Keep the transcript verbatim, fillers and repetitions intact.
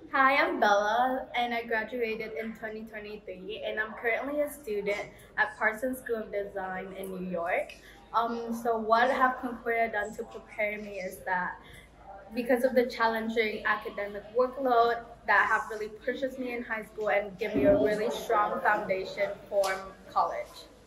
Hi, I'm Bella, and I graduated in twenty twenty-three, and I'm currently a student at Parsons School of Design in New York. Um, so what have Concordia done to prepare me is that because of the challenging academic workload that have really pushes me in high school and give me a really strong foundation for college.